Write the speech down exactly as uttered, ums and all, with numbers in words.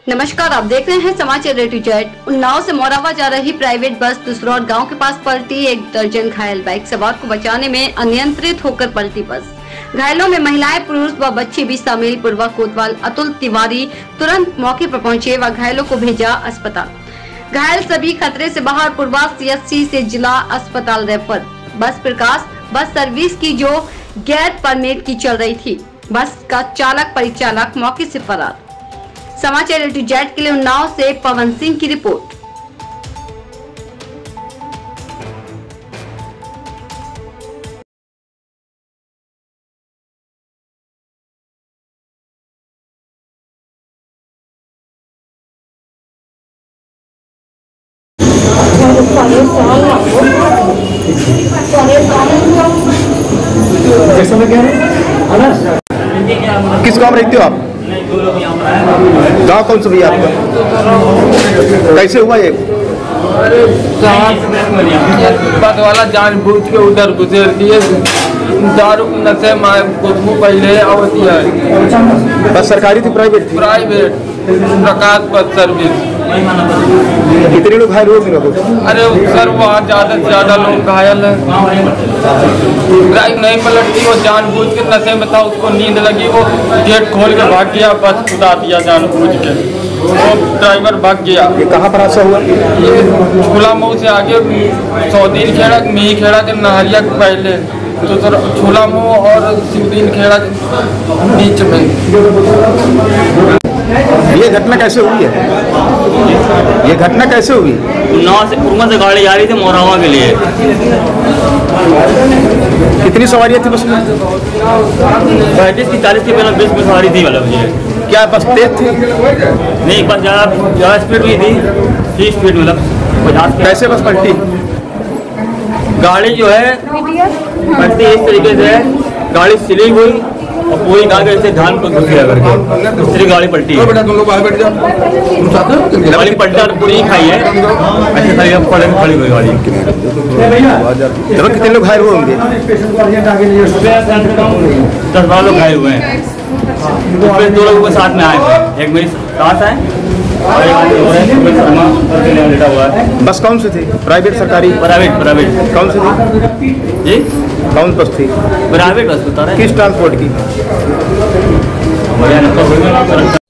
नमस्कार, आप देख रहे हैं समाचार ए टू जेड। उन्नाव से मोरावा जा रही प्राइवेट बस दुसरौर गांव के पास पलटी। एक दर्जन घायल, बाइक सवार को बचाने में अनियंत्रित होकर पलटी बस। घायलों में महिलाएं, पुरुष व बच्चे भी शामिल। पूर्वा कोतवाल अतुल तिवारी तुरंत मौके पर पहुंचे व घायलों को भेजा अस्पताल। घायल सभी खतरे से बाहर। पूर्वा सीएचसी से जिला अस्पताल रेफर। बस प्रकाश बस सर्विस की जो गैर परमिट की चल रही थी। बस का चालक परिचालक मौके से फरार। समाचार ए टू जेड के लिए उन्नाव से पवन सिंह की रिपोर्ट। किस गाँव में रहते हो आप? गाँव कौन सा भैया आपका? कैसे हुआ ये? बस वाला जानबूझ के उधर गुजर दिए। दारू नशे में खुशबू पहले आवती है। बस सरकारी थी प्राइवेट थी? प्राइवेट प्रकाश बस सर्विस। कितने लोग घायल हुए? अरे सर वहाँ ज्यादा से ज्यादा लोग घायल हैं। ड्राइव नहीं पलटती, वो जानबूझ के नशे में था, उसको नींद लगी, वो गेट खोल के भाग गया, बस खुदा दिया जानबूझ के। वो ड्राइवर भाग गया। ये कहाँ पर हादसा हुआ? ये झूला मुँह से आगे सौदीन खेड़ा मी खेड़ा के नहरिया के पहले तो सर झूला मुँह और सिवदीन खेड़ा के बीच में। ये घटना कैसे हुई है? ये घटना कैसे हुई? उन्नाव से पूर्वा से गाड़ी जा रही थी मोरावा के लिए। कितनी सवारियाँ थी बस में? पैंतीस की चालीस की पहले बीस में सवारी थी। मतलब ये क्या बस तेज थी? नहीं, बस ज़्यादा ज़्यादा स्पीड भी थी। तीस स्पीड मतलब। कैसे बस पलटी? गाड़ी जो है पलटी इस तरीके से, गाड़ी स्लिप हुई और पूरी गाड़ी से धान को घुस गया करके दूसरी गाड़ी पलटी। गाड़ी पलटा पूरी खाई है। ऐसे सारी पड़े खड़ी हुई गाड़ी। लगभग कितने लोग घायल हुए होंगे? दस बारह लोग घायल हुए हैं। उसमें दो लोगों के साथ में आए हैं। एक मेरी सास है और एक लेटा हुआ है। बस कौन सी थी? प्राइवेट सरकारी? प्राइवेट प्राइवेट कौन सी थी जी? कौन बस थी? प्राइवेट बस बता रहे हैं। किस ट्रांसपोर्ट की?